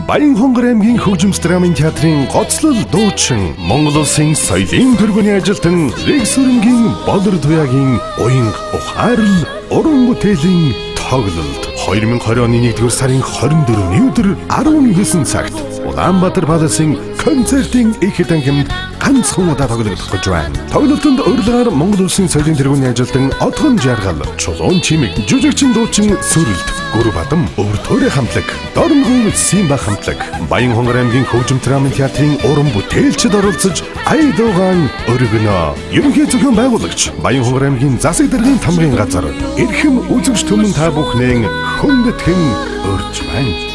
Баянхонгор аймгийн хөгжимс драмын театрын гоцлол дуучин Монгол Улсын соёлын төргөний ажилтан Рекс Сүрэнгийн Болор Туяагийн уянга ухаарл уран бүтээлийн тоглолт 2020 оны 1-р сарын 24-ний өдөр 19 цагт Улаанбаатар паласын концертын их тангимд ганцхан удаа тоглогдох гэж байна. Тоглолтод урилгаар Монгол Улсын соёлын тэргүүний ажилтан Отгон Жаргал, Чулуун Чимэг, жүжигчин дуучин Сүрэлт, Гүрбатам, Өвөртөөрэ хамтлаг, Дорнгон Симба хамтлаг, Баянхонгор аймгийн хөгжим драмын театрын уран бүтээлчид оролцож ая дуугаан өргөнө. Ерөнхий зөвхөн байгуулагч Баянхонгор аймгийн засаг даргын тамгын газар эрхэм үзэгч түмэн та бүхнээ хүндэтгэн урьж байна.